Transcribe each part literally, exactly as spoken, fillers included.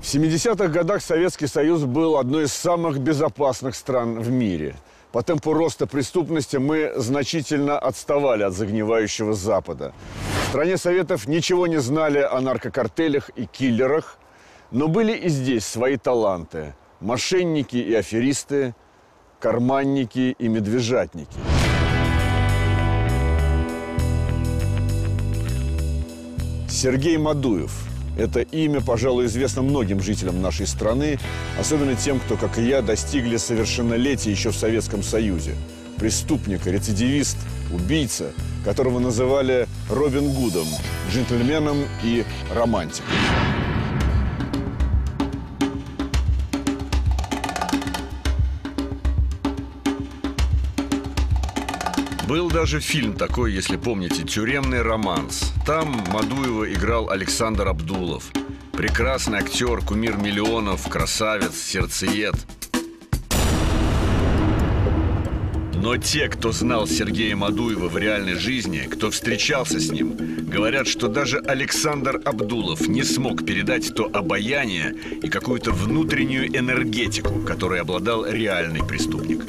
В семидесятых годах Советский Союз был одной из самых безопасных стран в мире. По темпу роста преступности мы значительно отставали от загнивающего Запада. В стране Советов ничего не знали о наркокартелях и киллерах, но были и здесь свои таланты – мошенники и аферисты, карманники и медвежатники. Сергей Мадуев. Это имя, пожалуй, известно многим жителям нашей страны, особенно тем, кто, как и я, достигли совершеннолетия еще в Советском Союзе. Преступник, рецидивист, убийца, которого называли Робин Гудом, джентльменом и романтиком. Был даже фильм такой, если помните, «Тюремный романс». Там Мадуева играл Александр Абдулов. Прекрасный актер, кумир миллионов, красавец, сердцеед. Но те, кто знал Сергея Мадуева в реальной жизни, кто встречался с ним, говорят, что даже Александр Абдулов не смог передать то обаяние и какую-то внутреннюю энергетику, которой обладал реальный преступник.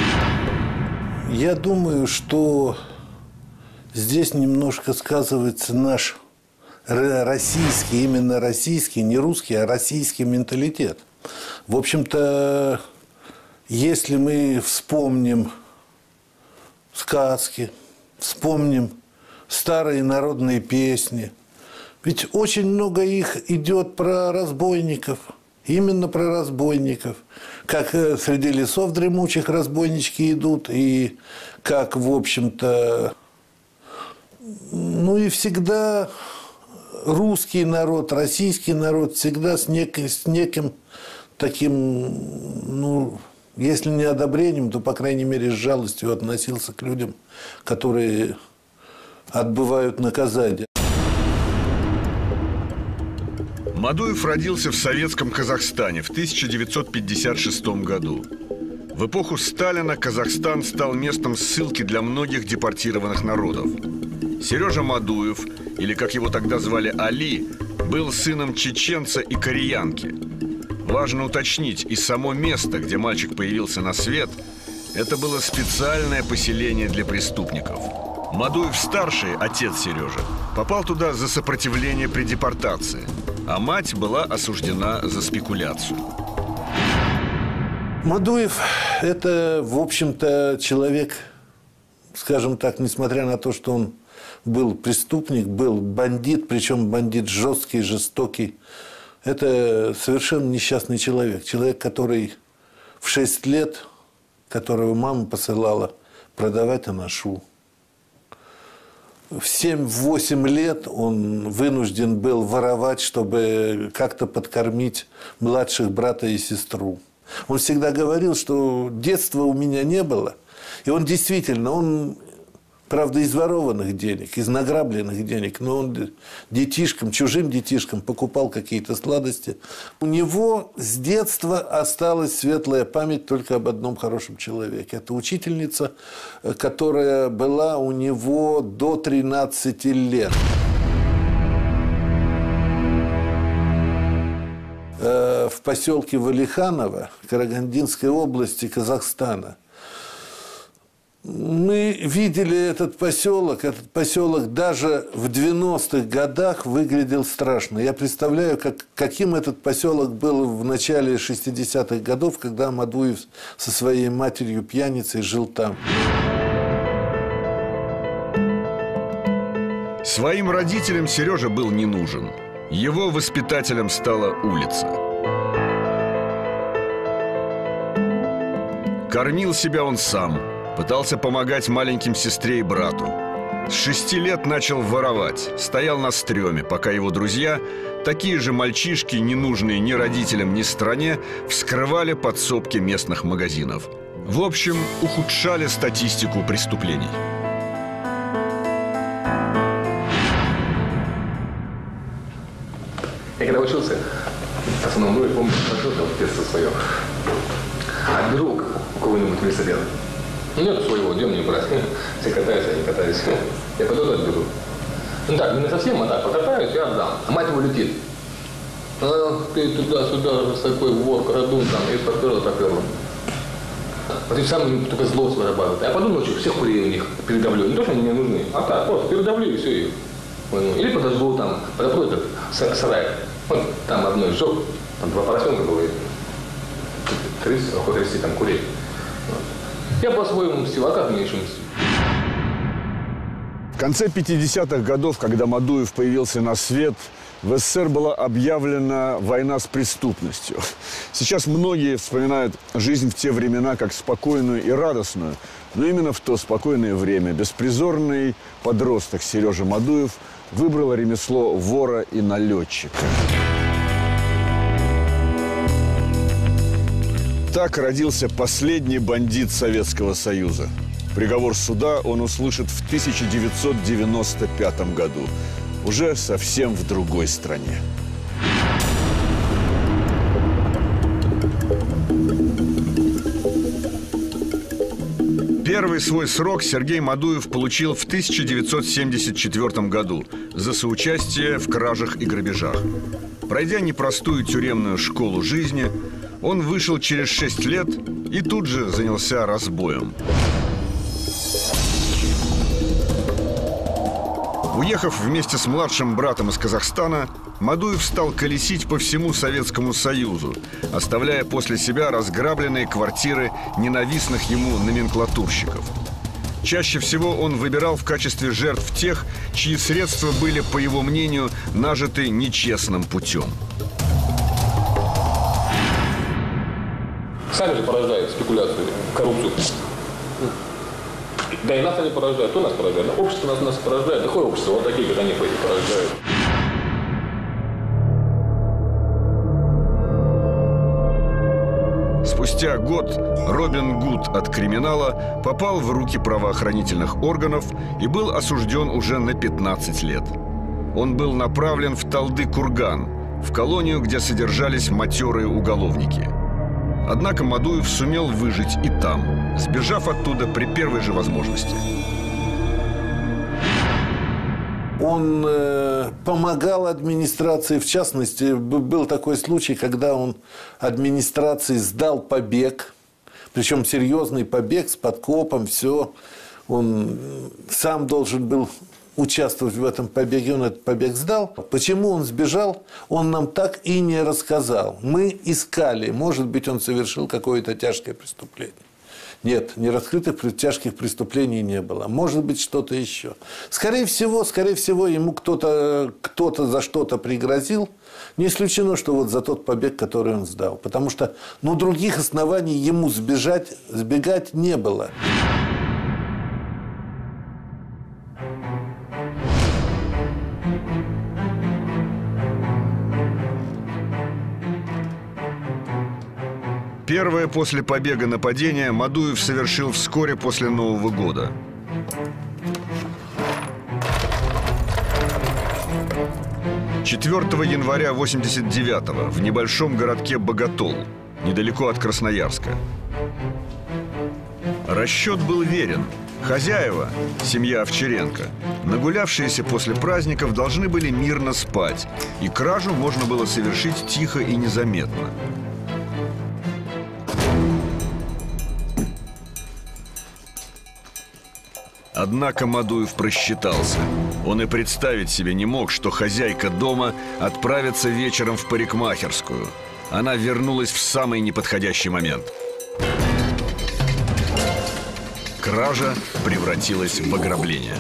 Я думаю, что здесь немножко сказывается наш российский, именно российский, не русский, а российский менталитет. В общем-то, если мы вспомним сказки, вспомним старые народные песни, ведь очень много их идет про разбойников. Именно про разбойников. Как среди лесов дремучих разбойнички идут, и как, в общем-то, ну и всегда русский народ, российский народ всегда с, нек, с неким таким, ну, если не одобрением, то, по крайней мере, с жалостью относился к людям, которые отбывают наказание. Мадуев родился в советском Казахстане в тысяча девятьсот пятьдесят шестом году. В эпоху Сталина Казахстан стал местом ссылки для многих депортированных народов. Сережа Мадуев, или как его тогда звали Али, был сыном чеченца и кореянки. Важно уточнить, и само место, где мальчик появился на свет, это было специальное поселение для преступников. Мадуев-старший, отец Сережи, попал туда за сопротивление при депортации, а мать была осуждена за спекуляцию. Мадуев – это, в общем-то, человек, скажем так, несмотря на то, что он был преступник, был бандит, причем бандит жесткий, жестокий. Это совершенно несчастный человек. Человек, который в шесть лет, которого мама посылала продавать анашу. В семь-восемь лет он вынужден был воровать, чтобы как-то подкормить младших брата и сестру. Он всегда говорил, что детства у меня не было. И он действительно, он, правда, из ворованных денег, из награбленных денег, но он детишкам, чужим детишкам покупал какие-то сладости. У него с детства осталась светлая память только об одном хорошем человеке. Это учительница, которая была у него до тринадцати лет. В поселке Валиханово, Карагандинской области, Казахстана. Мы видели этот поселок. Этот поселок даже в девяностых годах выглядел страшно. Я представляю, как, каким этот поселок был в начале шестидесятых годов, когда Мадуев со своей матерью пьяницей жил там. Своим родителям Сережа был не нужен. Его воспитателем стала улица. Кормил себя он сам. Пытался помогать маленьким сестре и брату. С шести лет начал воровать. Стоял на стреме, пока его друзья, такие же мальчишки, не нужные ни родителям, ни стране, вскрывали подсобки местных магазинов. В общем, ухудшали статистику преступлений. Я когда учился, основной, помню, хорошо там детство свое. Отберу у кого-нибудь велосипед. Нет своего, где мне брать? Все катаются, я не катаюсь. Я подойду, отберу. Ну так, не совсем, а так, покатаюсь и отдам. А мать его летит. А, ты туда-сюда, с такой вор, крадун там, и поперло, поперло. Вот эти самые только злость вырабатывают. А потом ночью всех курей у них передавлю. Не то, что они мне нужны, а так, просто передавлю и все. Или подожгу там, подопру этот сарай. Вот там одно сжег, там два поросенка было, тридцать, около тридцати там курей. Вот. Я по-своему мстил, а как мне еще мстить? В конце пятидесятых годов, когда Мадуев появился на свет, в СССР была объявлена война с преступностью. Сейчас многие вспоминают жизнь в те времена как спокойную и радостную. Но именно в то спокойное время беспризорный подросток Сережа Мадуев выбрал ремесло вора и налетчика. Так родился последний бандит Советского Союза. Приговор суда он услышит в тысяча девятьсот девяносто пятом году. Уже совсем в другой стране. Первый свой срок Сергей Мадуев получил в тысяча девятьсот семьдесят четвёртом году за соучастие в кражах и грабежах. Пройдя непростую тюремную школу жизни, он вышел через шесть лет и тут же занялся разбоем. Уехав вместе с младшим братом из Казахстана, Мадуев стал колесить по всему Советскому Союзу, оставляя после себя разграбленные квартиры ненавистных ему номенклатурщиков. Чаще всего он выбирал в качестве жертв тех, чьи средства были, по его мнению, нажиты нечестным путем. Сами же порождают спекуляцию, коррупцию. Да и нас они порождают, кто нас порождает? Но общество нас, нас порождает. Какое общество? Вот такие, как они порождают. Спустя год Робин Гуд от криминала попал в руки правоохранительных органов и был осужден уже на пятнадцать лет. Он был направлен в Талды-Курган, в колонию, где содержались матерые уголовники. Однако Мадуев сумел выжить и там, сбежав оттуда при первой же возможности. Он э, помогал администрации, в частности, был такой случай, когда он администрации сдал побег, причем серьезный побег с подкопом, все. Он сам должен был участвовать в этом побеге, он этот побег сдал. Почему он сбежал, он нам так и не рассказал. Мы искали, может быть, он совершил какое-то тяжкое преступление. Нет, нераскрытых тяжких преступлений не было. Может быть, что-то еще. Скорее всего, скорее всего, ему кто-то, кто-то за что-то пригрозил. Не исключено, что вот за тот побег, который он сдал. Потому что, ну, других оснований ему сбежать, сбегать не было. Первое после побега нападение Мадуев совершил вскоре после Нового года. четвёртого января восемьдесят девятого в небольшом городке Боготол, недалеко от Красноярска. Расчет был верен. Хозяева, семья Овчаренко, нагулявшиеся после праздников, должны были мирно спать, и кражу можно было совершить тихо и незаметно. Однако Мадуев просчитался. Он и представить себе не мог, что хозяйка дома отправится вечером в парикмахерскую. Она вернулась в самый неподходящий момент. Кража превратилась в ограбление.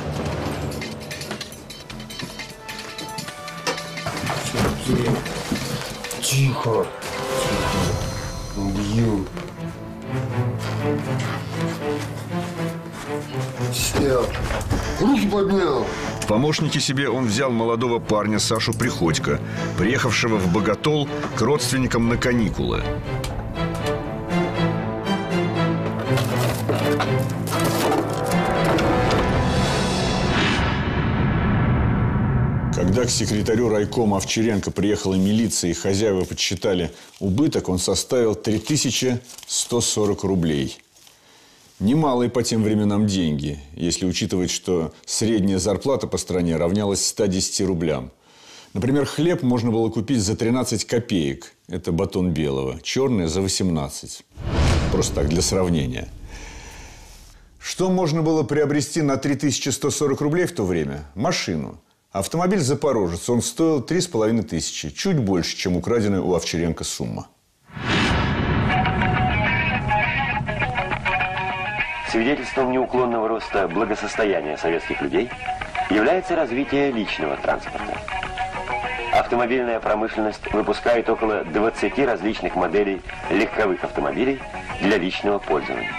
Тихо. Убью. Сел. Руки поднял. В помощники себе он взял молодого парня Сашу Приходько, приехавшего в Боготол к родственникам на каникулы. Когда к секретарю райкома Овчаренко приехала милиция и хозяева подсчитали убыток, он составил три тысячи сто сорок рублей. Немалые по тем временам деньги, если учитывать, что средняя зарплата по стране равнялась ста десяти рублям. Например, хлеб можно было купить за тринадцать копеек. Это батон белого. Черный за восемнадцать. Просто так, для сравнения. Что можно было приобрести на три тысячи сто сорок рублей в то время? Машину. Автомобиль «Запорожец». Он стоил три с половиной тысячи. Чуть больше, чем украденная у Овчаренко сумма. Свидетельством неуклонного роста благосостояния советских людей является развитие личного транспорта. Автомобильная промышленность выпускает около двадцати различных моделей легковых автомобилей для личного пользования.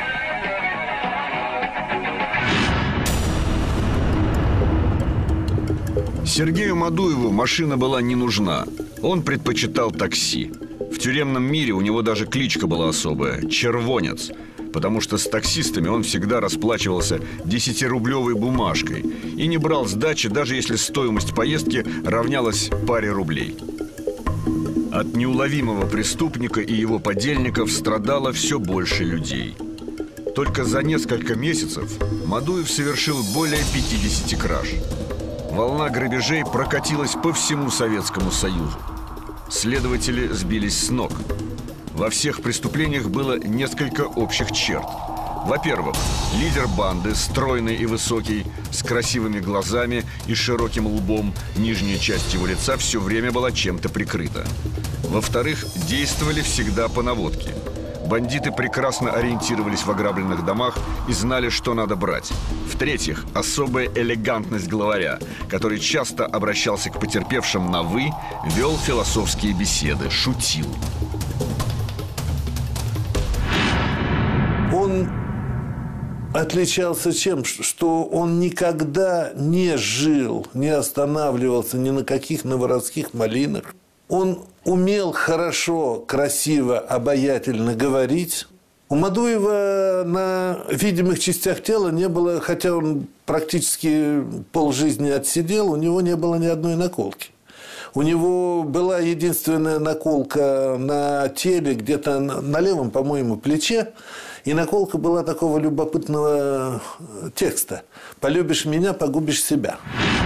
Сергею Мадуеву машина была не нужна. Он предпочитал такси. В тюремном мире у него даже кличка была особая – «Червонец», потому что с таксистами он всегда расплачивался десятирублевой бумажкой и не брал сдачи, даже если стоимость поездки равнялась паре рублей. От неуловимого преступника и его подельников страдало все больше людей. Только за несколько месяцев Мадуев совершил более пятидесяти краж. Волна грабежей прокатилась по всему Советскому Союзу. Следователи сбились с ног. Во всех преступлениях было несколько общих черт. Во-первых, лидер банды, стройный и высокий, с красивыми глазами и широким лбом, нижняя часть его лица все время была чем-то прикрыта. Во-вторых, действовали всегда по наводке. Бандиты прекрасно ориентировались в ограбленных домах и знали, что надо брать. В-третьих, особая элегантность главаря, который часто обращался к потерпевшим на «вы», вел философские беседы, шутил. Он отличался чем? Что он никогда не жил, не останавливался ни на каких новородских малинах. Он умел хорошо, красиво, обаятельно говорить. У Мадуева на видимых частях тела не было, хотя он практически полжизни отсидел, у него не было ни одной наколки. У него была единственная наколка на теле, где-то на левом, по-моему, плече. И наколка была такого любопытного текста: «Полюбишь меня, погубишь себя».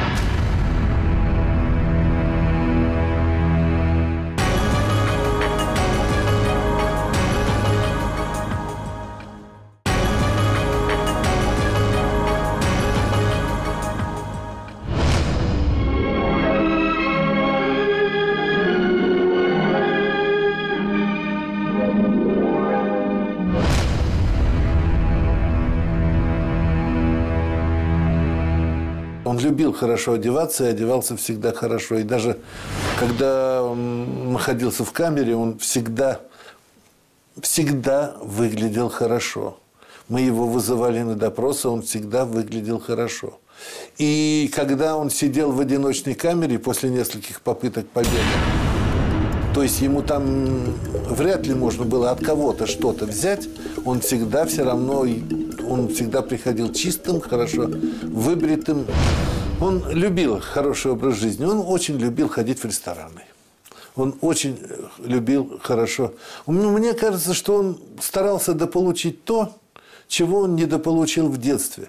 Он любил хорошо одеваться и одевался всегда хорошо. И даже когда он находился в камере, он всегда, всегда выглядел хорошо. Мы его вызывали на допросы, он всегда выглядел хорошо. И когда он сидел в одиночной камере после нескольких попыток побега, то есть ему там вряд ли можно было от кого-то что-то взять, он всегда все равно, он всегда приходил чистым, хорошо выбритым. Он любил хороший образ жизни, он очень любил ходить в рестораны. Он очень любил хорошо. Мне кажется, что он старался дополучить то, чего он недополучил в детстве.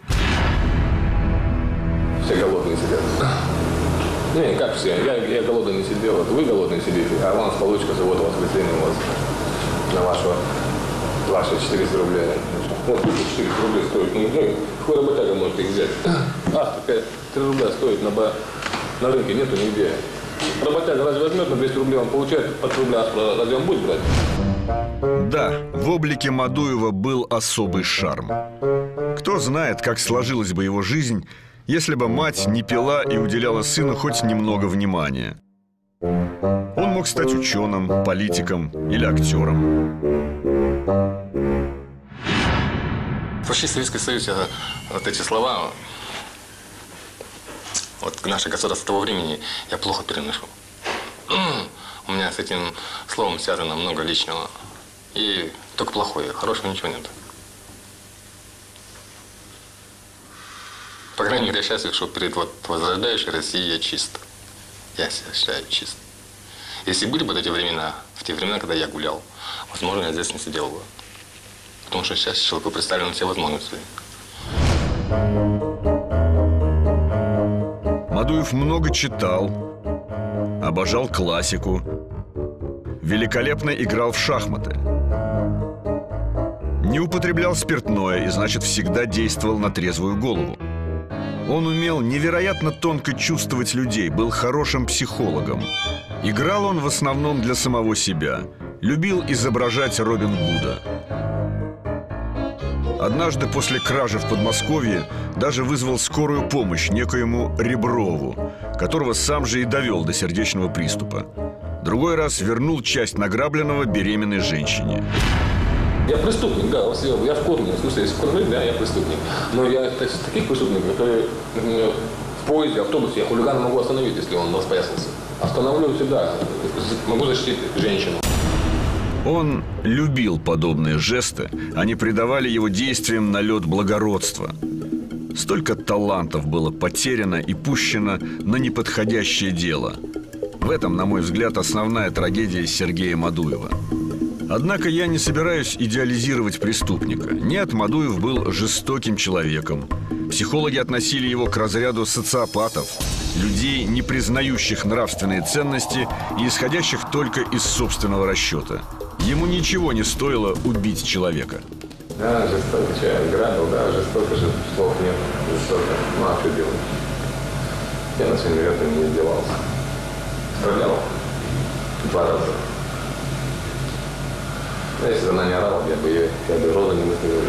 Все голодные сидят. Не, как все. Я, я голодный не сидел, вот вы голодные сидите, а у нас получка суббота, воскресенье у вас на вашего, ваши четыреста рублей. Вот четыреста рублей стоит. Ну, ну, какой работяга может их взять? А, такая три рубля стоит на, на рынке, нету нигде. Работяга разве возьмет на двести рублей, он получает от рубля, разве он будет брать? Да, в облике Мадуева был особый шарм. Кто знает, как сложилась бы его жизнь, если бы мать не пила и уделяла сыну хоть немного внимания. Он мог стать ученым, политиком или актером. Вообще Советский Союз, я, вот эти слова, вот наше государство того времени, я плохо переношу. У меня с этим словом связано много личного. И только плохое, хорошего ничего нет. По крайней мере, я счастлив, что перед вот возрождающей Россией я чист. Я себя считаю чист. Если были бы эти времена, в те времена, когда я гулял, возможно, я здесь не сидел бы. Потому что сейчас человеку представлены все возможности. Мадуев много читал, обожал классику, великолепно играл в шахматы, не употреблял спиртное и, значит, всегда действовал на трезвую голову. Он умел невероятно тонко чувствовать людей, был хорошим психологом. Играл он в основном для самого себя, любил изображать Робин Гуда. Однажды после кражи в Подмосковье даже вызвал скорую помощь некоему Реброву, которого сам же и довел до сердечного приступа. Другой раз вернул часть награбленного беременной женщине. Я преступник, да, я в корне, в смысле, если в корне, да, я преступник. Но я из таких преступников, которые в поезде, автобусе, я хулигана могу остановить, если он распоясался. Остановлю всегда, могу защитить женщину. Он любил подобные жесты, они придавали его действиям налет благородства. Столько талантов было потеряно и пущено на неподходящее дело. В этом, на мой взгляд, основная трагедия Сергея Мадуева. Однако я не собираюсь идеализировать преступника. Нет, Мадуев был жестоким человеком. Психологи относили его к разряду социопатов, людей, не признающих нравственные ценности и исходящих только из собственного расчета. Ему ничего не стоило убить человека. Да, жестоко человек грабил, да, жестоко же, слов нет, жестоко. Ну, а что делать? Я на своим вероятно не издевался. Стрелял два раза. А если она не орала, я бы ее, я бы роза не выстрелил.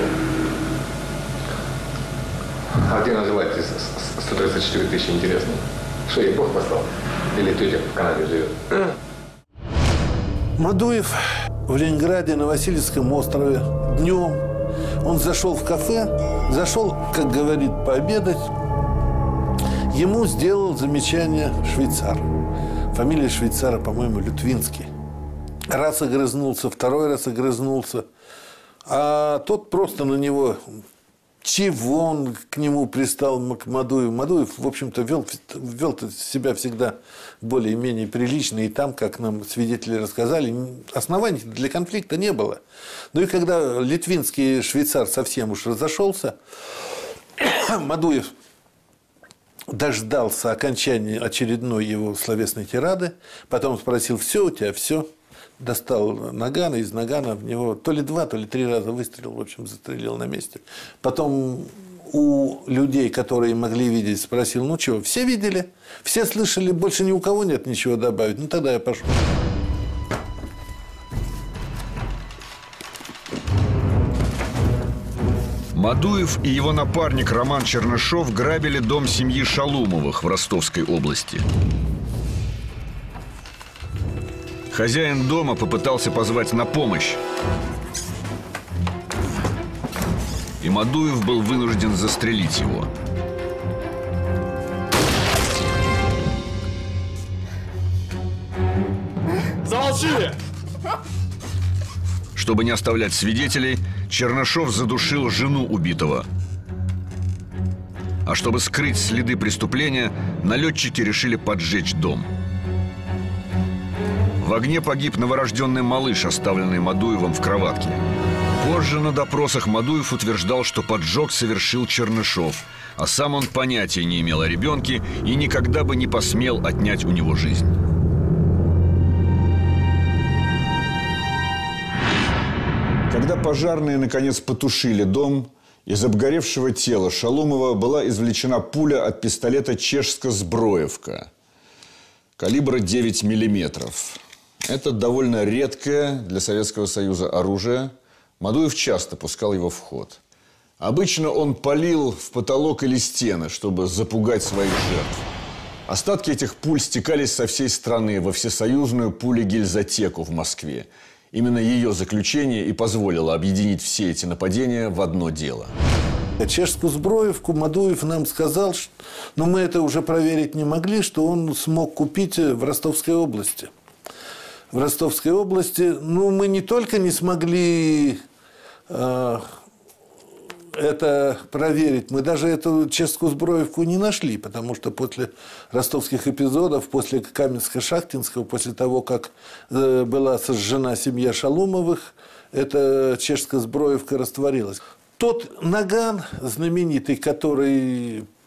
А где называете сто тридцать четыре тысячи, интересно? Что ей Бог послал? Или тетя в Канаде живет? Мадуев в Ленинграде на Васильевском острове днем. Он зашел в кафе, зашел, как говорит, пообедать. Ему сделал замечание швейцар. Фамилия швейцара, по-моему, Лютвинский. Раз огрызнулся, второй раз огрызнулся. А тот просто на него... Чего он к нему пристал, к Мадуеву? Мадуев, в общем-то, вел, вел себя всегда более-менее прилично. И там, как нам свидетели рассказали, оснований для конфликта не было. Ну и когда литвинский швейцар совсем уж разошелся, Мадуев дождался окончания очередной его словесной тирады, потом спросил: все у тебя, все? Достал наган, и из нагана в него то ли два, то ли три раза выстрелил, в общем, застрелил на месте. Потом у людей, которые могли видеть, спросил: ну чего, все видели? Все слышали? Больше ни у кого нет ничего добавить? Ну тогда я пошел. Мадуев и его напарник Роман Чернышов грабили дом семьи Шалумовых в Ростовской области. Хозяин дома попытался позвать на помощь, и Мадуев был вынужден застрелить его. Замолчи! Чтобы не оставлять свидетелей, Чернышов задушил жену убитого. А чтобы скрыть следы преступления, налетчики решили поджечь дом. В огне погиб новорожденный малыш, оставленный Мадуевым в кроватке. Позже на допросах Мадуев утверждал, что поджог совершил Чернышов, а сам он понятия не имел о ребенке и никогда бы не посмел отнять у него жизнь. Когда пожарные наконец потушили дом, из обгоревшего тела Шалумова была извлечена пуля от пистолета «Чешско-Зброевка» калибра девять миллиметров. Это довольно редкое для Советского Союза оружие. Мадуев часто пускал его в ход. Обычно он палил в потолок или стены, чтобы запугать своих жертв. Остатки этих пуль стекались со всей страны во всесоюзную пулегильзотеку в Москве. Именно ее заключение и позволило объединить все эти нападения в одно дело. Чешскую Зброевку Мадуев нам сказал, что, но мы это уже проверить не могли, что он смог купить в Ростовской области. В Ростовской области, ну, мы не только не смогли э, это проверить, мы даже эту чешскую Зброевку не нашли, потому что после ростовских эпизодов, после Каменско-Шахтинского, после того, как э, была сожжена семья Шалумовых, эта чешская Зброевка растворилась. Тот наган знаменитый, который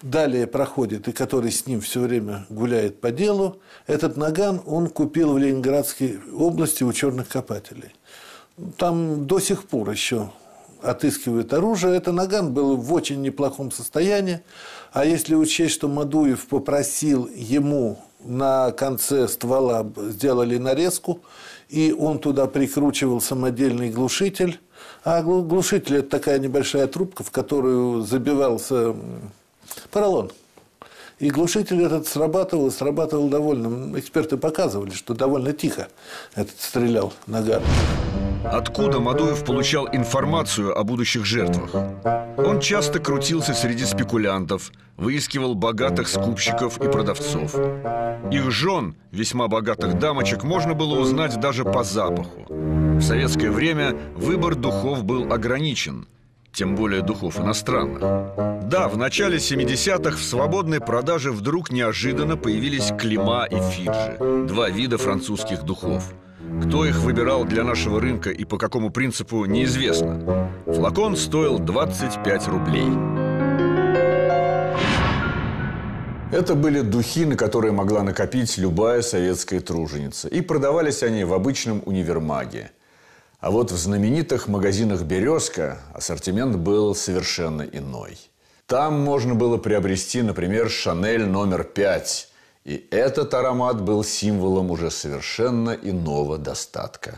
далее проходит и который с ним все время гуляет по делу, этот наган он купил в Ленинградской области у черных копателей. Там до сих пор еще отыскивают оружие. Этот наган был в очень неплохом состоянии. А если учесть, что Мадуев попросил ему на конце ствола сделали нарезку, и он туда прикручивал самодельный глушитель. А глушитель – это такая небольшая трубка, в которую забивался поролон. И глушитель этот срабатывал, и срабатывал довольно. Эксперты показывали, что довольно тихо этот стрелял наган. Откуда Мадуев получал информацию о будущих жертвах? Он часто крутился среди спекулянтов, выискивал богатых скупщиков и продавцов. Их жен, весьма богатых дамочек, можно было узнать даже по запаху. В советское время выбор духов был ограничен, тем более духов иностранных. Да, в начале семидесятых в свободной продаже вдруг неожиданно появились Клима и Фиджи, два вида французских духов. Кто их выбирал для нашего рынка и по какому принципу, неизвестно. Флакон стоил двадцать пять рублей. Это были духи, на которые могла накопить любая советская труженица. И продавались они в обычном универмаге. А вот в знаменитых магазинах «Березка» ассортимент был совершенно иной. Там можно было приобрести, например, «Шанель номер пять». И этот аромат был символом уже совершенно иного достатка.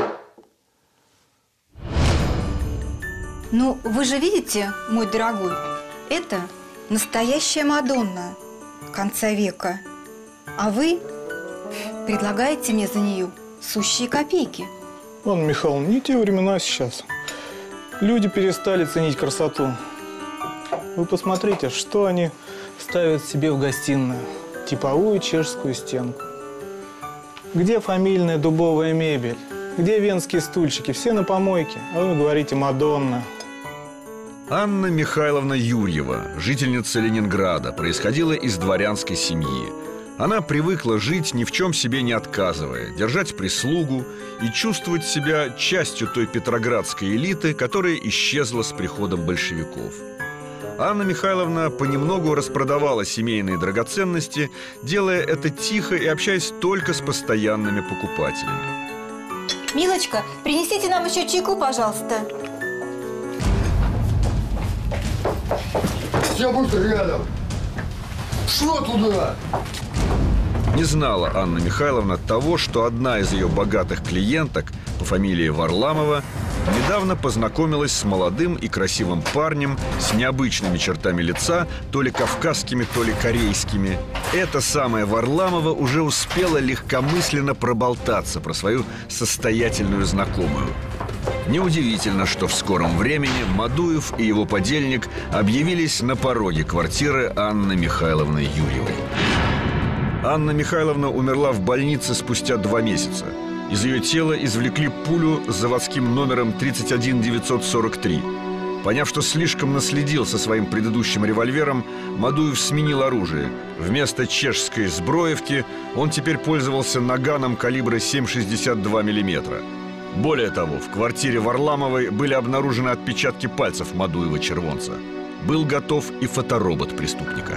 Ну, вы же видите, мой дорогой, это настоящая Мадонна конца века. А вы предлагаете мне за нее сущие копейки. Анна Михайловна, не те времена сейчас. Люди перестали ценить красоту. Вы посмотрите, что они ставят себе в гостиную. Типовую чешскую стенку. Где фамильная дубовая мебель? Где венские стульчики? Все на помойке. А вы говорите «Мадонна». Анна Михайловна Юрьева, жительница Ленинграда, происходила из дворянской семьи. Она привыкла жить, ни в чем себе не отказывая, держать прислугу и чувствовать себя частью той петроградской элиты, которая исчезла с приходом большевиков. Анна Михайловна понемногу распродавала семейные драгоценности, делая это тихо и общаясь только с постоянными покупателями. Милочка, принесите нам еще чайку, пожалуйста. Все будь рядом. Что туда? Не знала Анна Михайловна того, что одна из ее богатых клиенток по фамилии Варламова недавно познакомилась с молодым и красивым парнем с необычными чертами лица, то ли кавказскими, то ли корейскими. Эта самая Варламова уже успела легкомысленно проболтаться про свою состоятельную знакомую. Неудивительно, что в скором времени Мадуев и его подельник объявились на пороге квартиры Анны Михайловны Юрьевой. Анна Михайловна умерла в больнице спустя два месяца. Из ее тела извлекли пулю с заводским номером тридцать один девятьсот сорок три. Поняв, что слишком наследил со своим предыдущим револьвером, Мадуев сменил оружие. Вместо чешской сброевки он теперь пользовался наганом калибра семь шестьдесят два миллиметра. Более того, в квартире Варламовой были обнаружены отпечатки пальцев Мадуева-червонца. Был готов и фоторобот преступника.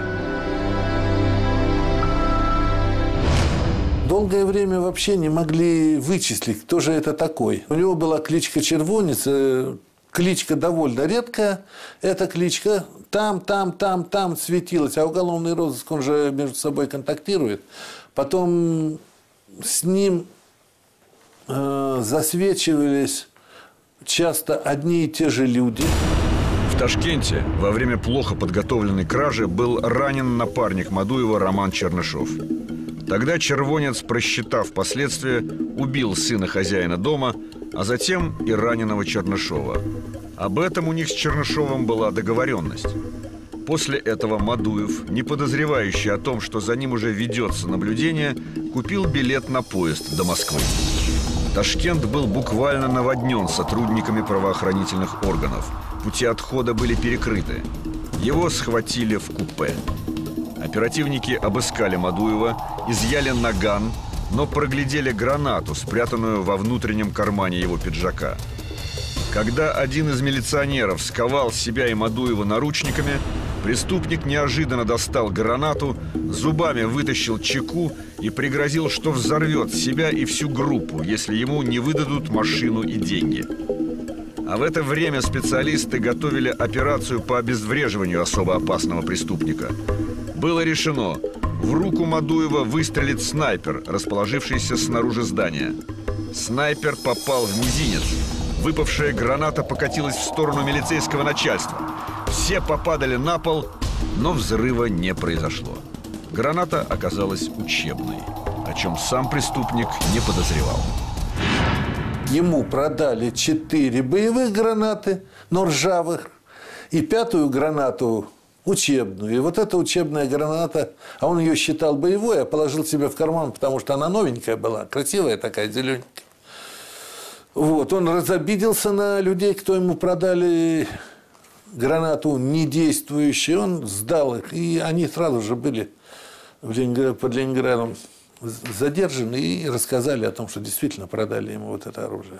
Долгое время вообще не могли вычислить, кто же это такой. У него была кличка Червонец, кличка довольно редкая. Эта кличка там, там, там, там светилась. А уголовный розыск, он же между собой контактирует. Потом с ним э, засвечивались часто одни и те же люди. В Ташкенте во время плохо подготовленной кражи был ранен напарник Мадуева Роман Чернышов. Тогда Червонец, просчитав последствия, убил сына хозяина дома, а затем и раненого Чернышова. Об этом у них с Чернышовым была договоренность. После этого Мадуев, не подозревающий о том, что за ним уже ведется наблюдение, купил билет на поезд до Москвы. Ташкент был буквально наводнен сотрудниками правоохранительных органов. Пути отхода были перекрыты. Его схватили в купе. Оперативники обыскали Мадуева, изъяли наган, но проглядели гранату, спрятанную во внутреннем кармане его пиджака. Когда один из милиционеров сковал себя и Мадуева наручниками, Преступник неожиданно достал гранату, зубами вытащил чеку и пригрозил, что взорвет себя и всю группу, если ему не выдадут машину и деньги. А в это время специалисты готовили операцию по обезвреживанию особо опасного преступника. Было решено, в руку Мадуева выстрелит снайпер, расположившийся снаружи здания. Снайпер попал в мизинец. Выпавшая граната покатилась в сторону милицейского начальства. Все попадали на пол, но взрыва не произошло. Граната оказалась учебной, о чем сам преступник не подозревал. Ему продали четыре боевых гранаты, но ржавых, и пятую гранату учебную. И вот эта учебная граната, а он ее считал боевой, а положил себе в карман, потому что она новенькая была, красивая такая, зелененькая. Вот, он разобиделся на людей, кто ему продали гранату недействующую, он сдал их, и они сразу же были в Ленинград, под Ленинградом задержаны и рассказали о том, что действительно продали ему вот это оружие.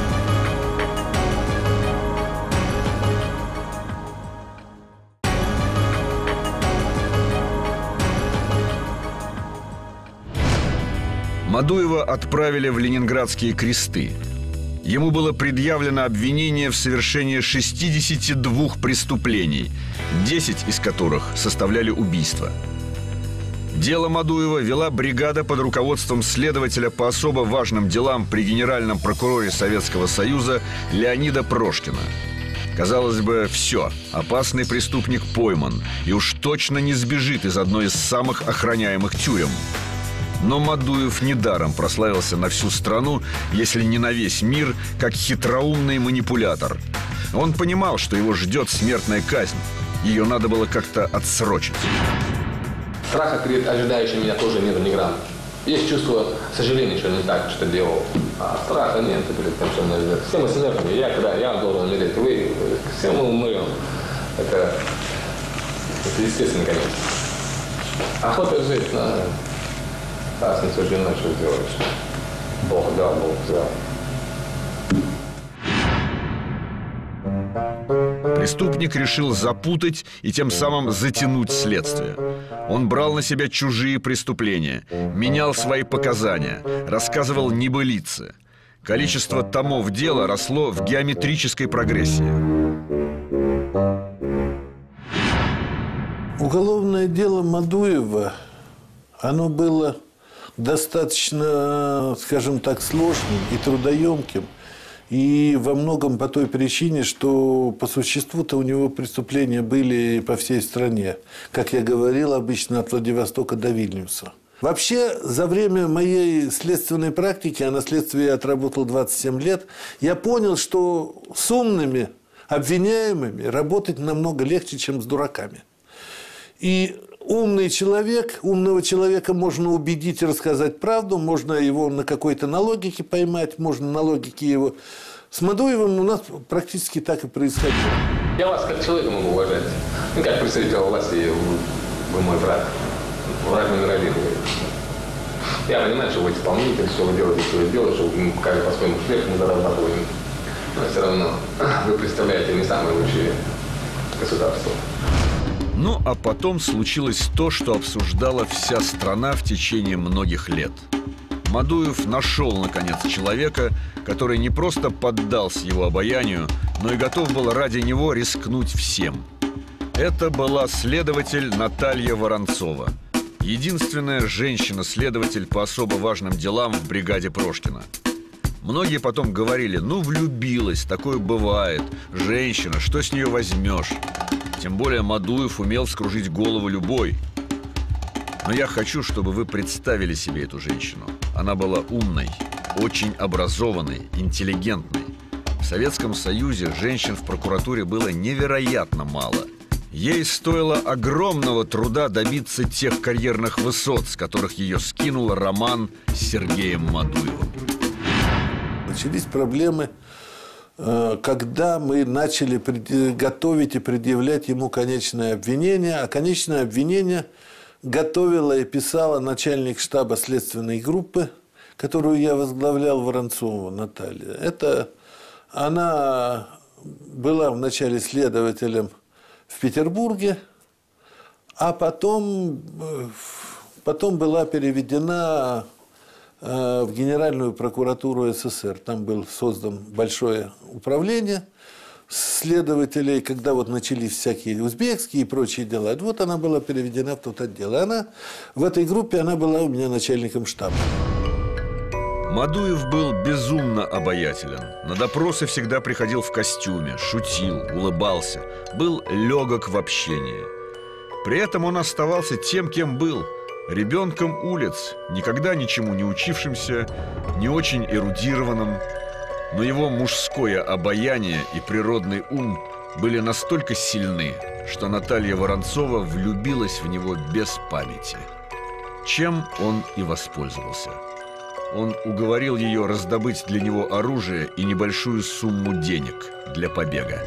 Мадуева отправили в Ленинградские кресты. Ему было предъявлено обвинение в совершении шестидесяти двух преступлений, десять из которых составляли убийство. Дело Мадуева вела бригада под руководством следователя по особо важным делам при генеральном прокуроре Советского Союза Леонида Прошкина. Казалось бы, все, опасный преступник пойман и уж точно не сбежит из одной из самых охраняемых тюрем. Но Мадуев недаром прославился на всю страну, если не на весь мир, как хитроумный манипулятор. Он понимал, что его ждет смертная казнь. Ее надо было как-то отсрочить. Страха перед ожидающим меня тоже нет ни грамма. Есть чувство сожаления, что не так, что делал. А страха нет перед тем, что меня ждет. Все мы смертны. Я, когда я должен умереть, вы, все мы умрем. Это, это естественно, конечно. Охота жить, но раз не суждено, что сделаешь. Бог дал, Бог взял. Преступник решил запутать и тем самым затянуть следствие. Он брал на себя чужие преступления, менял свои показания, рассказывал небылицы. Количество томов дела росло в геометрической прогрессии. Уголовное дело Мадуева, оно было достаточно, скажем так, сложным и трудоемким. И во многом по той причине, что по существу-то у него преступления были по всей стране. Как я говорил, обычно от Владивостока до Вильнюса. Вообще, за время моей следственной практики, а на следствии я отработал двадцать семь лет, я понял, что с умными обвиняемыми работать намного легче, чем с дураками. И умный человек, умного человека можно убедить и рассказать правду, можно его на какой-то на логике поймать, можно на логике его. С Мадуевым у нас практически так и происходило. Я вас как человека могу уважать. Ну, как представитель власти, вы мой брат. Враг номер один. Я понимаю, что вы исполнитель, что вы делаете свое дело, что вы каждый по-своему хлеб мы зарабатываем. Но все равно вы представляете не самые лучшие государства. Ну, а потом случилось то, что обсуждала вся страна в течение многих лет. Мадуев нашел, наконец, человека, который не просто поддался его обаянию, но и готов был ради него рискнуть всем. Это была следователь Наталья Воронцова. Единственная женщина-следователь по особо важным делам в бригаде Прошкина. Многие потом говорили: ну, влюбилась, такое бывает. Женщина, что с нее возьмешь? Тем более Мадуев умел вскружить голову любой. Но я хочу, чтобы вы представили себе эту женщину. Она была умной, очень образованной, интеллигентной. В Советском Союзе женщин в прокуратуре было невероятно мало. Ей стоило огромного труда добиться тех карьерных высот, с которых ее скинул роман с Сергеем Мадуевым. Начались проблемы, когда мы начали готовить и предъявлять ему конечное обвинение, а конечное обвинение готовила и писала начальник штаба следственной группы, которую я возглавлял, Воронцова Наталья. Это она была вначале следователем в Петербурге, А потом, потом была переведена в Генеральную прокуратуру СССР. Там был создан большое управление следователей, когда вот начались всякие узбекские и прочие дела. Вот она была переведена в тот отдел. И она, в этой группе она была у меня начальником штаба. Мадуев был безумно обаятелен. На допросы всегда приходил в костюме, шутил, улыбался, был легок в общении. При этом он оставался тем, кем был – ребенком улиц, никогда ничему не учившимся, не очень эрудированным. Но его мужское обаяние и природный ум были настолько сильны, что Наталья Воронцова влюбилась в него без памяти. Чем он и воспользовался. Он уговорил ее раздобыть для него оружие и небольшую сумму денег для побега.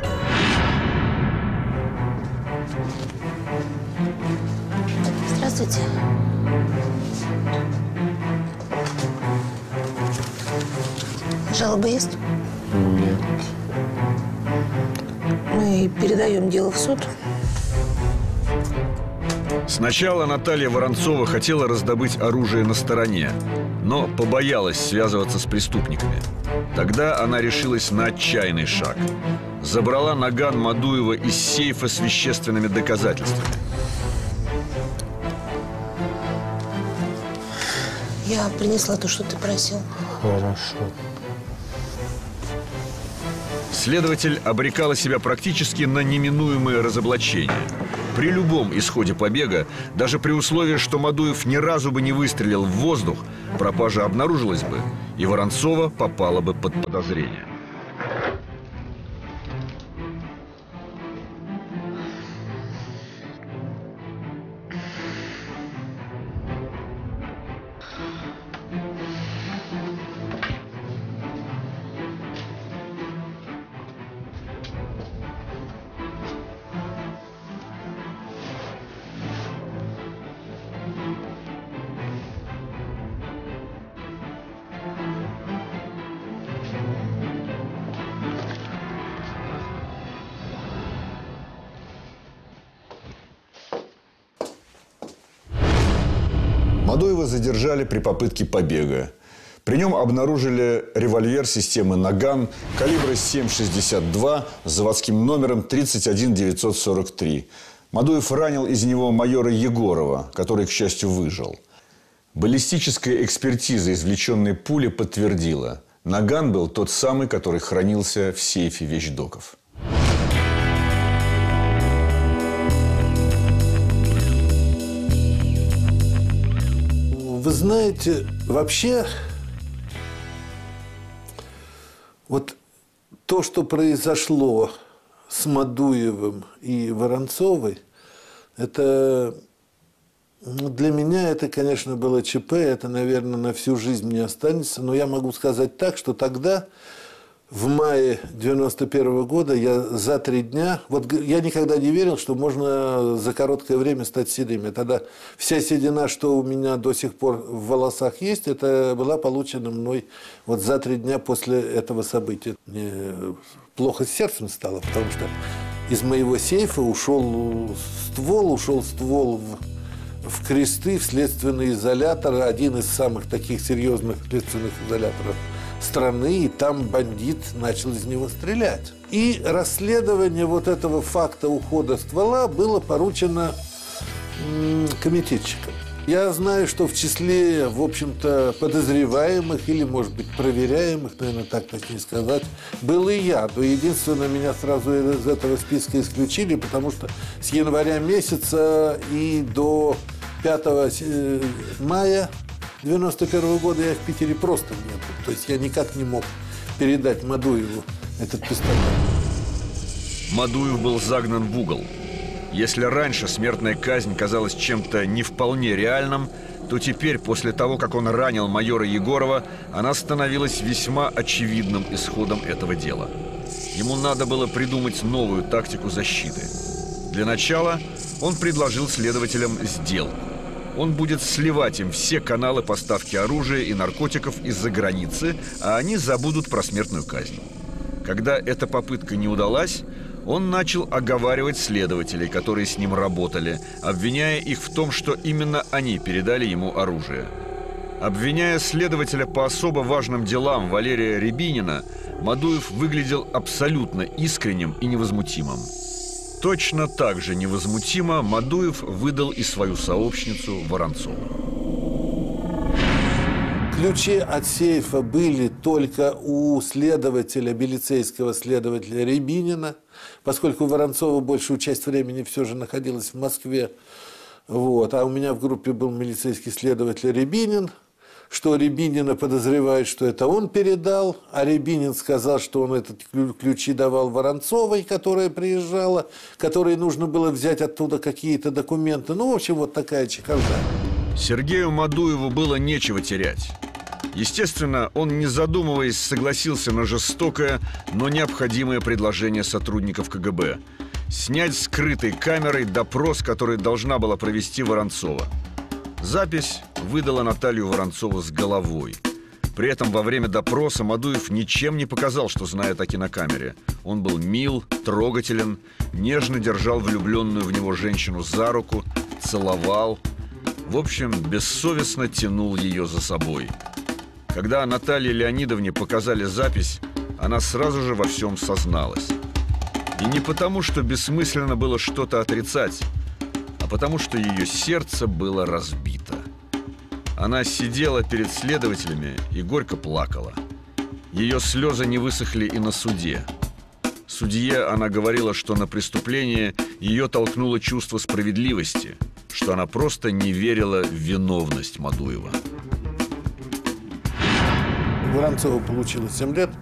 Здравствуйте. Жалоба есть? Нет. Мы передаем дело в суд. Сначала Наталья Воронцова хотела раздобыть оружие на стороне, но побоялась связываться с преступниками. Тогда она решилась на отчаянный шаг. Забрала наган Мадуева из сейфа с вещественными доказательствами. Я принесла то, что ты просил. Хорошо. Следователь обрекала себя практически на неминуемое разоблачение. При любом исходе побега, даже при условии, что Мадуев ни разу бы не выстрелил в воздух, пропажа обнаружилась бы, и Воронцова попала бы под подозрение. Мадуева задержали при попытке побега. При нем обнаружили револьвер системы «Наган» калибра семь шестьдесят два с заводским номером тридцать один девятьсот сорок три. Мадуев ранил из него майора Егорова, который, к счастью, выжил. Баллистическая экспертиза извлеченной пули подтвердила – «Наган» был тот самый, который хранился в сейфе вещдоков. Вы знаете, вообще, вот то, что произошло с Мадуевым и Воронцовой, это, ну, для меня это, конечно, было ЧП, это, наверное, на всю жизнь не останется, но я могу сказать так, что тогда, в мае девяносто первого года, я за три дня, вот я никогда не верил, что можно за короткое время стать седым. И тогда вся седина, что у меня до сих пор в волосах есть, это была получена мной вот за три дня после этого события. Мне плохо с сердцем стало, потому что из моего сейфа ушел ствол, ушел ствол в, в кресты, в следственный изолятор, один из самых таких серьезных следственных изоляторов страны, и там бандит начал из него стрелять. И расследование вот этого факта ухода ствола было поручено комитетчикам. Я знаю, что в числе, в общем-то, подозреваемых или, может быть, проверяемых, наверное, так точнее сказать, был и я. Но единственное, меня сразу из этого списка исключили, потому что с января месяца и до пятого мая девяносто первого года я в Питере просто не был. То есть я никак не мог передать Мадуеву этот пистолет. Мадуев был загнан в угол. Если раньше смертная казнь казалась чем-то не вполне реальным, то теперь, после того, как он ранил майора Егорова, она становилась весьма очевидным исходом этого дела. Ему надо было придумать новую тактику защиты. Для начала он предложил следователям сделку. Он будет сливать им все каналы поставки оружия и наркотиков из-за границы, а они забудут про смертную казнь. Когда эта попытка не удалась, Он начал оговаривать следователей, которые с ним работали, обвиняя их в том, что именно они передали ему оружие. Обвиняя следователя по особо важным делам Валерия Рябинина, Мадуев выглядел абсолютно искренним и невозмутимым. Точно так же невозмутимо Мадуев выдал и свою сообщницу Воронцову. Ключи от сейфа были только у следователя, милицейского следователя Рябинина, поскольку Воронцова большую часть времени все же находилась в Москве. Вот. А у меня в группе был милицейский следователь Рябинин, что Рябинина подозревают, что это он передал, а Рябинин сказал, что он эти ключи давал Воронцовой, которая приезжала, которой нужно было взять оттуда какие-то документы. Ну, в общем, вот такая чехарда. Сергею Мадуеву было нечего терять. Естественно, он, не задумываясь, согласился на жестокое, но необходимое предложение сотрудников ка гэ бэ – снять скрытой камерой допрос, который должна была провести Воронцова. Запись выдала Наталью Воронцову с головой. При этом во время допроса Мадуев ничем не показал, что знает о кинокамере. Он был мил, трогателен, нежно держал влюбленную в него женщину за руку, целовал. В общем, бессовестно тянул ее за собой. Когда Наталье Леонидовне показали запись, она сразу же во всем созналась. И не потому, что бессмысленно было что-то отрицать, а потому, что ее сердце было разбито. Она сидела перед следователями и горько плакала. Ее слезы не высохли и на суде. Судье она говорила, что на преступление ее толкнуло чувство справедливости, что она просто не верила в виновность Мадуева. Воронцова получила семь лет.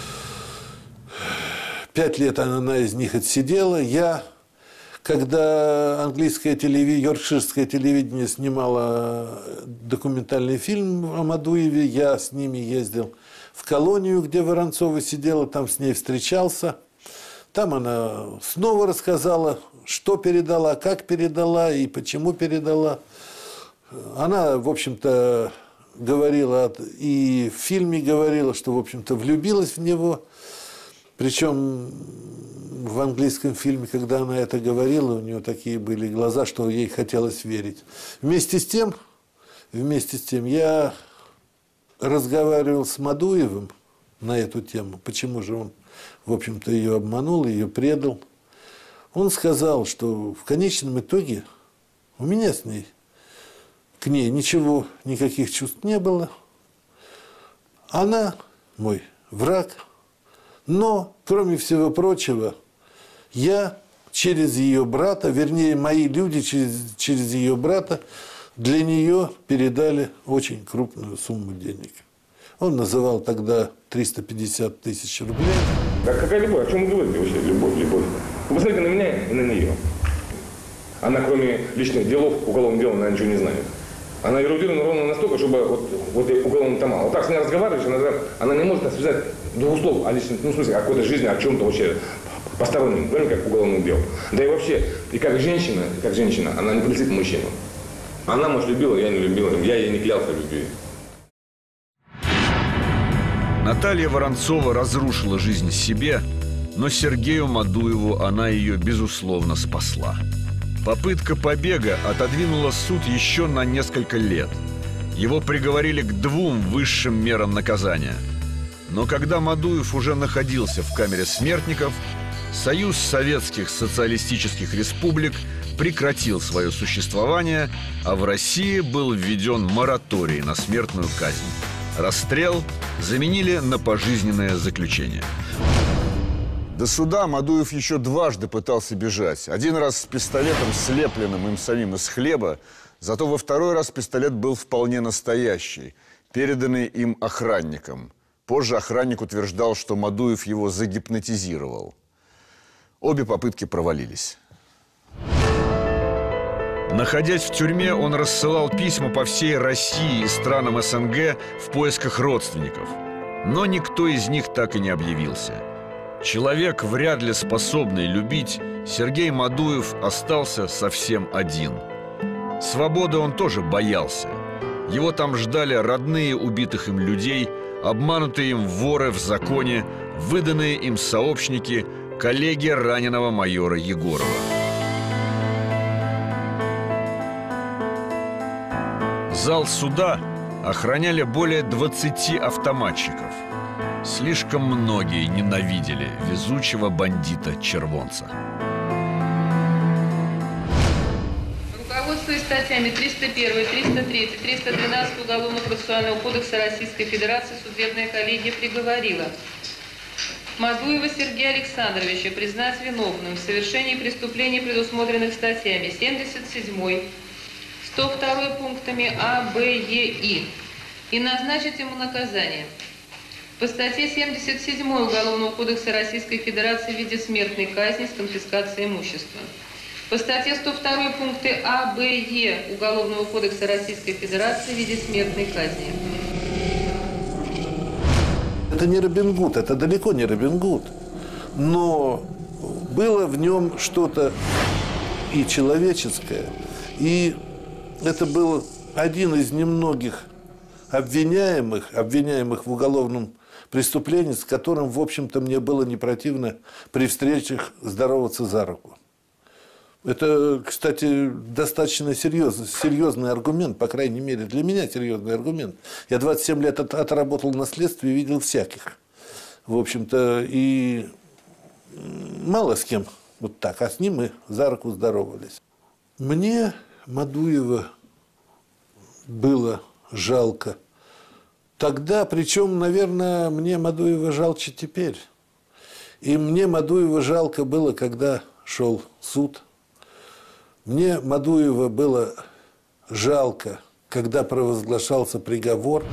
Пять лет она из них отсидела. Я, когда английское телевидение, йоркширское телевидение снимало документальный фильм о Мадуеве, я с ними ездил в колонию, где Воронцова сидела, там с ней встречался. Там она снова рассказала, что передала, как передала и почему передала. Она, в общем-то, говорила, и в фильме говорила, что, в общем-то, влюбилась в него. Причем в английском фильме, когда она это говорила, у нее такие были глаза, что ей хотелось верить. Вместе с тем, вместе с тем я разговаривал с Мадуевым на эту тему, почему же он, в общем-то, ее обманул, ее предал. Он сказал, что в конечном итоге у меня с ней, к ней ничего, никаких чувств не было. Она мой враг. Но, кроме всего прочего, я через ее брата, вернее, мои люди через, через ее брата для нее передали очень крупную сумму денег. Он называл тогда триста пятьдесят тысяч рублей. Как, какая любовь? О чем вы говорите вообще? Любовь, любовь. Вы посмотрите на меня и на нее. Она, кроме личных делов, уголовным делом, она ничего не знает. Она эрудирована ровно настолько, чтобы вот, вот уголовным-то мало. Вот так с ней разговариваешь, она, она не может связать двух слов о личном, ну, в смысле, о какой-то жизни, о чем-то вообще постороннем, кроме как уголовных дел. Да и вообще, и как женщина, и как женщина, она не полетит мужчину. Она, может, любила, я не любила, я ей не клялся в любви. Наталья Воронцова разрушила жизнь себе, но Сергею Мадуеву она ее, безусловно, спасла. Попытка побега отодвинула суд еще на несколько лет. Его приговорили к двум высшим мерам наказания. Но когда Мадуев уже находился в камере смертников, Союз Советских Социалистических Республик прекратил свое существование, а в России был введен мораторий на смертную казнь. Расстрел заменили на пожизненное заключение. До суда Мадуев еще дважды пытался бежать. Один раз с пистолетом, слепленным им самим из хлеба. Зато во второй раз пистолет был вполне настоящий, переданный им охранникам. Позже охранник утверждал, что Мадуев его загипнотизировал. Обе попытки провалились. Находясь в тюрьме, он рассылал письма по всей России и странам эс эн гэ в поисках родственников. Но никто из них так и не объявился. Человек, вряд ли способный любить, Сергей Мадуев остался совсем один. Свободы он тоже боялся. Его там ждали родные убитых им людей, обманутые им воры в законе, выданные им сообщники, коллеги раненого майора Егорова. Зал суда охраняли более двадцати автоматчиков. Слишком многие ненавидели везучего бандита-червонца. Руководствуясь статьями триста один, триста три, триста двенадцать Уголовно-процессуального кодекса Российской Федерации, судебная коллегия приговорила Мадуева Сергея Александровича признать виновным в совершении преступлений, предусмотренных статьями семьдесят седьмой, сто второй пунктами А, Б, Е, И, и назначить ему наказание по статье семьдесят седьмой Уголовного кодекса Российской Федерации в виде смертной казни с конфискацией имущества. По статье сто второй пункты А, Б, Е Уголовного кодекса Российской Федерации в виде смертной казни. Это не Робин Гуд, это далеко не Робин Гуд. Но было в нем что-то и человеческое, и это был один из немногих обвиняемых, обвиняемых в уголовном преступлении, с которым, в общем-то, мне было не противно при встречах здороваться за руку. Это, кстати, достаточно серьезный, серьезный аргумент, по крайней мере, для меня серьезный аргумент. Я двадцать семь лет от, отработал на следствии и видел всяких. В общем-то, и мало с кем вот так, а с ним мы за руку здоровались. Мне Мадуева было жалко тогда, причем, наверное, мне Мадуева жалче теперь. И мне Мадуева жалко было, когда шел суд. Мне Мадуева было жалко, когда провозглашался приговор.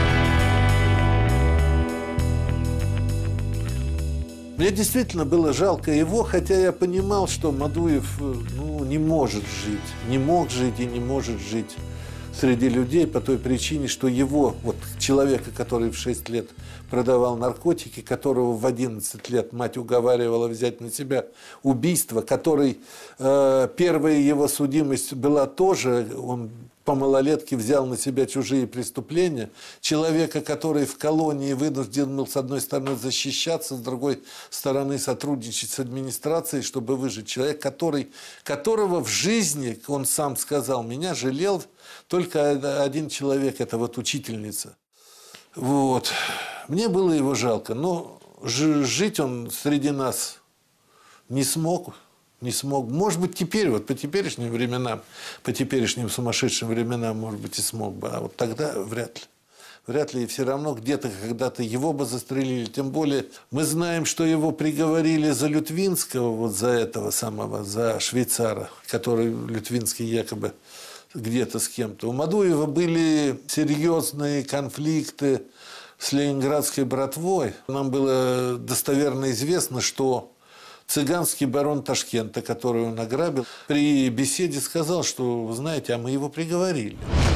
Мне действительно было жалко его, хотя я понимал, что Мадуев ну, не может жить, не мог жить и не может жить среди людей по той причине, что его, вот человека, который в шесть лет продавал наркотики, которого в одиннадцать лет мать уговаривала взять на себя убийство, который, э, первая его судимость была тоже, он по малолетке взял на себя чужие преступления, человека, который в колонии вынужден был, с одной стороны, защищаться, с другой стороны, сотрудничать с администрацией, чтобы выжить. Человек, который, которого в жизни, он сам сказал, меня жалел только один человек, это вот учительница. Вот. Мне было его жалко, но жить он среди нас не смог. Не смог. Может быть, теперь, вот по теперешним временам, по теперешним сумасшедшим временам, может быть, и смог бы. А вот тогда вряд ли. Вряд ли. И все равно где-то, когда-то его бы застрелили. Тем более, мы знаем, что его приговорили за Лютвинского, вот за этого самого, за швейцара, который Лютвинский якобы где-то с кем-то. У Мадуева были серьезные конфликты с ленинградской братвой. Нам было достоверно известно, что цыганский барон Ташкента, который он ограбил, при беседе сказал, что, вы знаете, а мы его приговорили.